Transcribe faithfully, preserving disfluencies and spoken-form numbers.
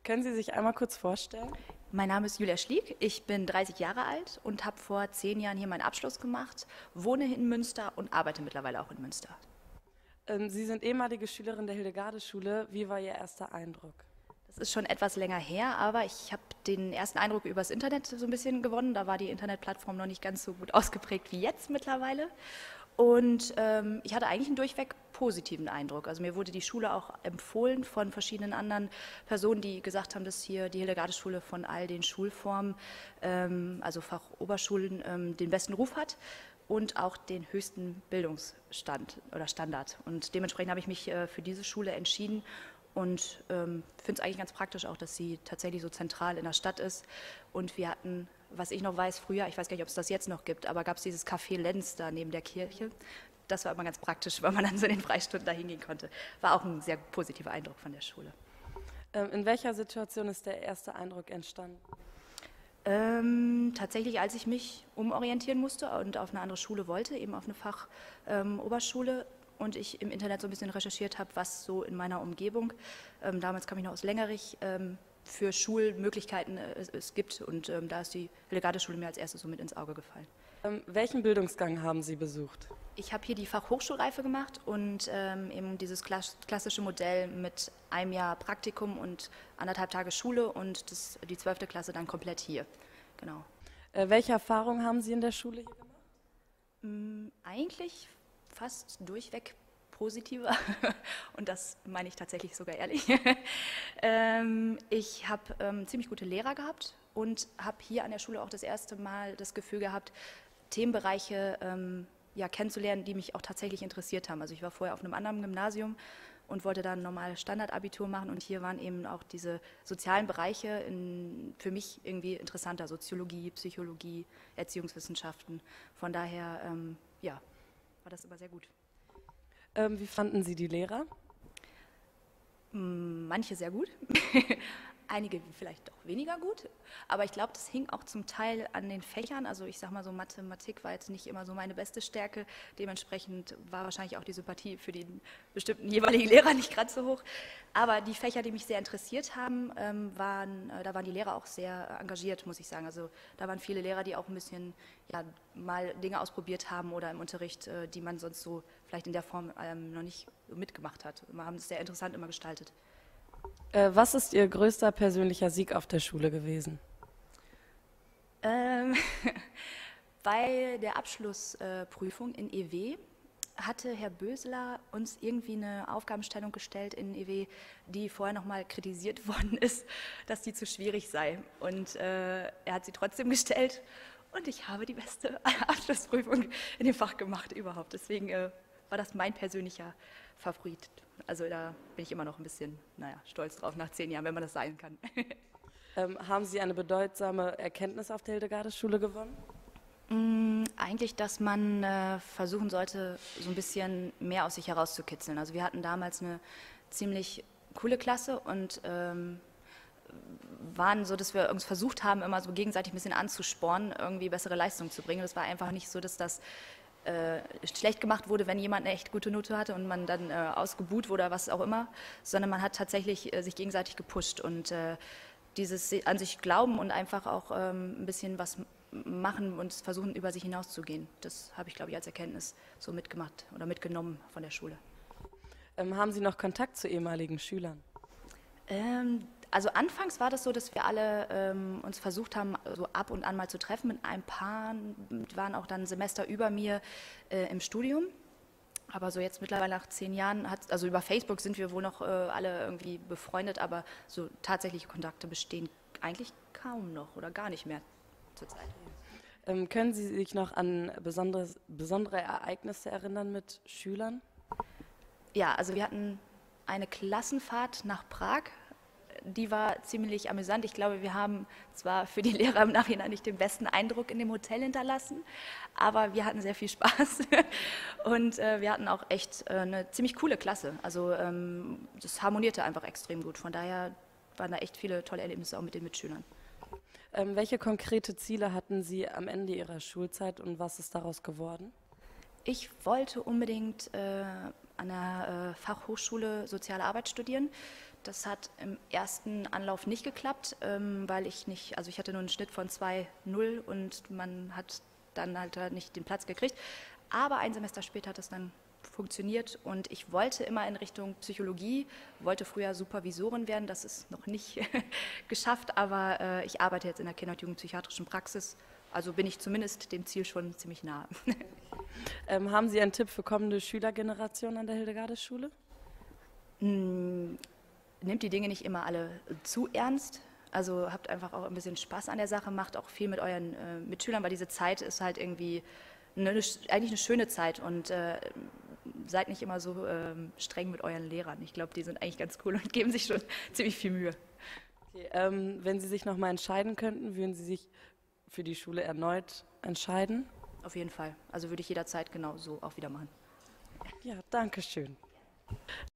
Können Sie sich einmal kurz vorstellen? Mein Name ist Julia Schliek, ich bin dreißig Jahre alt und habe vor zehn Jahren hier meinen Abschluss gemacht, wohne in Münster und arbeite mittlerweile auch in Münster. Ähm, Sie sind ehemalige Schülerin der Hildegarde-Schule. Wie war Ihr erster Eindruck? Das ist schon etwas länger her, aber ich habe den ersten Eindruck übers Internet so ein bisschen gewonnen. Da war die Internetplattform noch nicht ganz so gut ausgeprägt wie jetzt mittlerweile. Und ähm, ich hatte eigentlich einen durchweg positiven Eindruck. Also mir wurde die Schule auch empfohlen von verschiedenen anderen Personen, die gesagt haben, dass hier die Hildegarde-Schule von all den Schulformen, ähm, also Fachoberschulen, ähm, den besten Ruf hat und auch den höchsten Bildungsstand oder Standard. Und dementsprechend habe ich mich äh, für diese Schule entschieden und ähm, finde es eigentlich ganz praktisch auch, dass sie tatsächlich so zentral in der Stadt ist. Und wir hatten, was ich noch weiß, früher, ich weiß gar nicht, ob es das jetzt noch gibt, aber gab es dieses Café Lenz da neben der Kirche. Das war immer ganz praktisch, weil man dann so in den Freistunden da hingehen konnte. War auch ein sehr positiver Eindruck von der Schule. Ähm, in welcher Situation ist der erste Eindruck entstanden? Ähm, tatsächlich, als ich mich umorientieren musste und auf eine andere Schule wollte, eben auf eine Fachoberschule, ähm, und ich im Internet so ein bisschen recherchiert habe, was so in meiner Umgebung, ähm, damals kam ich noch aus Längerich, ähm, für Schulmöglichkeiten äh, es, es gibt. Und ähm, da ist die Hildegarde-Schule mir als erstes so mit ins Auge gefallen. Ähm, welchen Bildungsgang haben Sie besucht? Ich habe hier die Fachhochschulreife gemacht und ähm, eben dieses klassische Modell mit einem Jahr Praktikum und anderthalb Tage Schule und das, die zwölfte Klasse dann komplett hier. Genau. Äh, welche Erfahrungen haben Sie in der Schule hier gemacht? Mm, eigentlich fast durchweg positiver und das meine ich tatsächlich sogar ehrlich. ähm, ich habe ähm, ziemlich gute Lehrer gehabt und habe hier an der Schule auch das erste Mal das Gefühl gehabt, Themenbereiche ähm, ja, kennenzulernen, die mich auch tatsächlich interessiert haben. Also ich war vorher auf einem anderen Gymnasium und wollte dann normal Standardabitur machen und hier waren eben auch diese sozialen Bereiche in, für mich irgendwie interessanter, Soziologie, Psychologie, Erziehungswissenschaften. Von daher, ähm, ja, war das immer sehr gut. Ähm, wie fanden Sie die Lehrer? Manche sehr gut, einige vielleicht auch weniger gut, aber ich glaube, das hing auch zum Teil an den Fächern. Also ich sage mal so, Mathematik war jetzt nicht immer so meine beste Stärke, dementsprechend war wahrscheinlich auch die Sympathie für den bestimmten jeweiligen Lehrer nicht gerade so hoch. Aber die Fächer, die mich sehr interessiert haben, ähm, waren, äh, da waren die Lehrer auch sehr engagiert, muss ich sagen. Also da waren viele Lehrer, die auch ein bisschen ja, mal Dinge ausprobiert haben oder im Unterricht, äh, die man sonst so vielleicht in der Form ähm, noch nicht mitgemacht hat. Wir haben es sehr interessant immer gestaltet. Äh, was ist Ihr größter persönlicher Sieg auf der Schule gewesen? Ähm, bei der Abschlussprüfung in E W hatte Herr Bösler uns irgendwie eine Aufgabenstellung gestellt in E W, die vorher nochmal kritisiert worden ist, dass die zu schwierig sei. Und äh, er hat sie trotzdem gestellt und ich habe die beste Abschlussprüfung in dem Fach gemacht überhaupt. Deswegen äh, war das mein persönlicher Favorit. Also da bin ich immer noch ein bisschen, naja, stolz drauf nach zehn Jahren, wenn man das sein kann. Ähm, haben Sie eine bedeutsame Erkenntnis auf der Hildegarde-Schule gewonnen? Mm, Eigentlich, dass man äh, versuchen sollte, so ein bisschen mehr aus sich herauszukitzeln. Also wir hatten damals eine ziemlich coole Klasse und ähm, waren so, dass wir uns versucht haben, immer so gegenseitig ein bisschen anzuspornen, irgendwie bessere Leistung zu bringen. Das war einfach nicht so, dass das äh, schlecht gemacht wurde, wenn jemand eine echt gute Note hatte und man dann äh, ausgebuht wurde oder was auch immer, sondern man hat tatsächlich äh, sich gegenseitig gepusht und äh, dieses an sich glauben und einfach auch ähm, ein bisschen was machen und versuchen, über sich hinauszugehen. Das habe ich, glaube ich, als Erkenntnis so mitgemacht oder mitgenommen von der Schule. Ähm, haben Sie noch Kontakt zu ehemaligen Schülern? Ähm, also anfangs war das so, dass wir alle ähm, uns versucht haben, so ab und an mal zu treffen. Mit ein paar die waren auch dann ein Semester über mir äh, im Studium. Aber so jetzt mittlerweile nach zehn Jahren, hat, also über Facebook sind wir wohl noch äh, alle irgendwie befreundet, aber so tatsächliche Kontakte bestehen eigentlich kaum noch oder gar nicht mehr zurzeit. Ähm, können Sie sich noch an besondere, besondere Ereignisse erinnern mit Schülern? Ja, also wir hatten eine Klassenfahrt nach Prag. Die war ziemlich amüsant. Ich glaube, wir haben zwar für die Lehrer im Nachhinein nicht den besten Eindruck in dem Hotel hinterlassen, aber wir hatten sehr viel Spaß und äh, wir hatten auch echt äh, eine ziemlich coole Klasse. Also ähm, das harmonierte einfach extrem gut. Von daher waren da echt viele tolle Erlebnisse auch mit den Mitschülern. Ähm, welche konkrete Ziele hatten Sie am Ende Ihrer Schulzeit und was ist daraus geworden? Ich wollte unbedingt äh, an der äh, Fachhochschule Soziale Arbeit studieren. Das hat im ersten Anlauf nicht geklappt, ähm, weil ich nicht, also ich hatte nur einen Schnitt von zwei Komma null und man hat dann halt nicht den Platz gekriegt. Aber ein Semester später hat es dann funktioniert und ich wollte immer in Richtung Psychologie, wollte früher Supervisorin werden, das ist noch nicht geschafft, aber äh, ich arbeite jetzt in der Kinder- und Jugendpsychiatrischen Praxis, also bin ich zumindest dem Ziel schon ziemlich nah. Ähm, haben Sie einen Tipp für kommende Schülergenerationen an der Hildegarde-Schule? Hm, nehmt die Dinge nicht immer alle zu ernst, also habt einfach auch ein bisschen Spaß an der Sache, macht auch viel mit euren äh, Mitschülern, weil diese Zeit ist halt irgendwie eine, eigentlich eine schöne Zeit und äh, seid nicht immer so ähm, streng mit euren Lehrern. Ich glaube, die sind eigentlich ganz cool und geben sich schon ziemlich viel Mühe. Okay, ähm, wenn Sie sich nochmal entscheiden könnten, würden Sie sich für die Schule erneut entscheiden? Auf jeden Fall. Also würde ich jederzeit genau so auch wieder machen. Ja, danke schön.